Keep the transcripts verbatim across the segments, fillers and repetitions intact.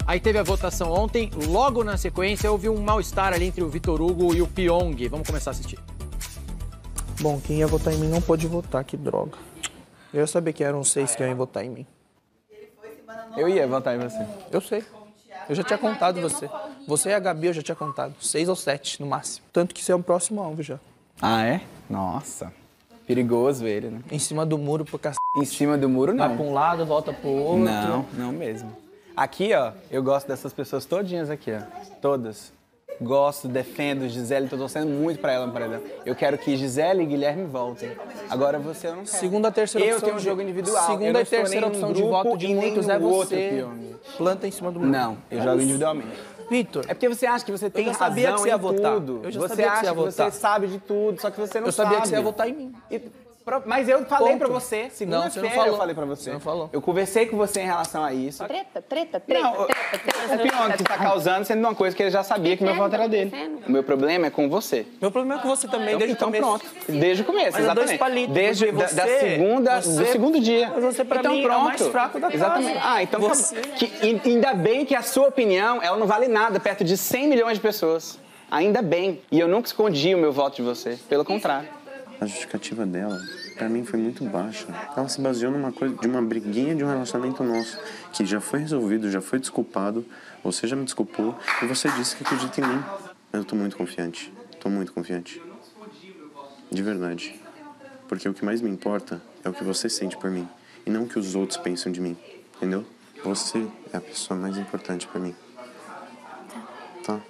Aí teve a votação ontem, logo na sequência houve um mal-estar ali entre o Vitor Hugo e o Pyong. Vamos começar a assistir. Bom, quem ia votar em mim não pôde votar, que droga. Eu sabia que eram seis que iam votar em mim. Eu ia votar em você. Eu sei. Eu já tinha contado você. Você e a Gabi eu já tinha contado. Seis ou sete, no máximo. Tanto que você é o próximo alvo já. Ah, é? Nossa. Perigoso ele, né? Em cima do muro pro cacete. Em cima do muro, não. Vai pra um lado, volta pro outro. Não, não mesmo. Aqui, ó, eu gosto dessas pessoas todinhas aqui, ó. Todas. Gosto, defendo Gisele, tô torcendo muito pra ela no paredão. Eu quero que Gisele e Guilherme voltem. Agora você eu não quero. Segunda, terceira eu opção. Eu tenho um jogo individual. Segunda e terceira opção de voto de muitos é você. Planta em cima do muro. Não, eu jogo individualmente. Vitor. É porque você acha que você tem eu já sabia razão que você ia em votar. tudo. Eu já você sabia que acha você ia que votar. você sabe de tudo, só que você não eu sabe. Eu sabia que você ia votar em mim. E, mas eu falei Ponto. pra você, segunda-feira eu falei pra você. Você não falou. Eu conversei com você em relação a isso. Treta, treta, treta, não, treta, treta. O Pyong que tá causando sendo uma coisa que ele já sabia que, que meu voto era dele. O meu problema é com você. Meu problema é com você também, então, desde então, o começo. pronto. Desde o começo, mas exatamente. É dois palitos, desde você, da, da segunda, você, do segundo dia. Mas você pra então, mim pronto. é o mais fraco da casa. Exatamente. Ah, então você... que, ainda bem que a sua opinião, ela não vale nada perto de cem milhões de pessoas. Ainda bem. E eu nunca escondi o meu voto de você. Pelo contrário. A justificativa dela, pra mim, foi muito baixa. Ela se baseou numa coisa, de uma briguinha de um relacionamento nosso, que já foi resolvido, já foi desculpado, você já me desculpou, e você disse que acredita em mim. Eu tô muito confiante, tô muito confiante. De verdade. Porque o que mais me importa é o que você sente por mim, e não o que os outros pensam de mim, entendeu? Você é a pessoa mais importante pra mim. Tá?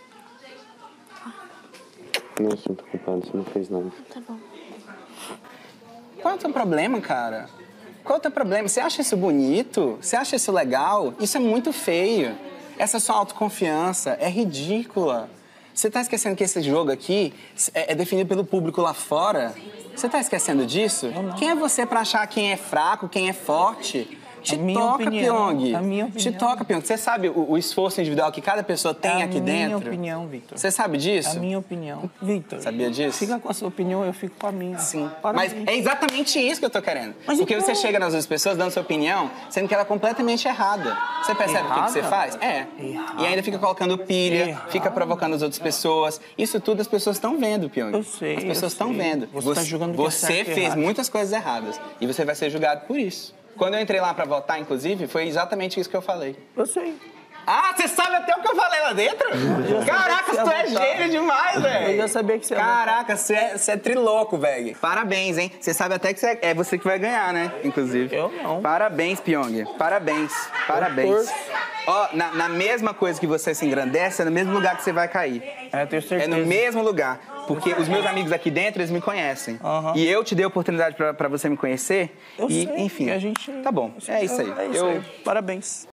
Não é assunto culpado, você não fez nada. Tá bom. Qual é o teu problema, cara? Qual é o teu problema? Você acha isso bonito? Você acha isso legal? Isso é muito feio. Essa sua autoconfiança é ridícula. Você tá esquecendo que esse jogo aqui é, é definido pelo público lá fora? Você tá esquecendo disso? Quem é você pra achar quem é fraco, quem é forte? Te toca, Pyong. A minha opinião. Te toca, Pyong. Você sabe o, o esforço individual que cada pessoa tem é aqui dentro? É a minha opinião, Vitor. Você sabe disso? É a minha opinião. Vitor. Sabia disso? Fica com a sua opinião, eu fico com a minha. Sim. Parabéns. Mas é exatamente isso que eu tô querendo. Mas Porque então... você chega nas outras pessoas dando sua opinião, sendo que ela é completamente errada. Você percebe o que, que você faz? É. Errada. E ainda fica colocando pilha, Errada. fica provocando as outras pessoas. Isso tudo as pessoas estão vendo, Pyong. Eu sei, As pessoas estão vendo. Você, você tá julgando que é Você certo e fez errado. muitas coisas erradas. E você vai ser julgado por isso. Quando eu entrei lá pra votar, inclusive, foi exatamente isso que eu falei. Eu sei. Ah, você sabe até o que eu falei lá dentro? Caraca, tu é gênio demais, velho. Eu já sabia que você ia Caraca, você é, você é triloco, velho. Parabéns, hein? Você sabe até que você é, é você que vai ganhar, né? Inclusive. Eu não. Parabéns, Pyong. Parabéns. Parabéns. Ó, na, na mesma coisa que você se engrandece, é no mesmo lugar que você vai cair. É, eu tenho certeza. É no mesmo lugar. Porque os meus amigos aqui dentro, eles me conhecem. Uhum. E eu te dei a oportunidade pra, pra você me conhecer. Eu e, sei, enfim. e a gente... Tá bom, é isso aí. É isso eu... aí. Parabéns.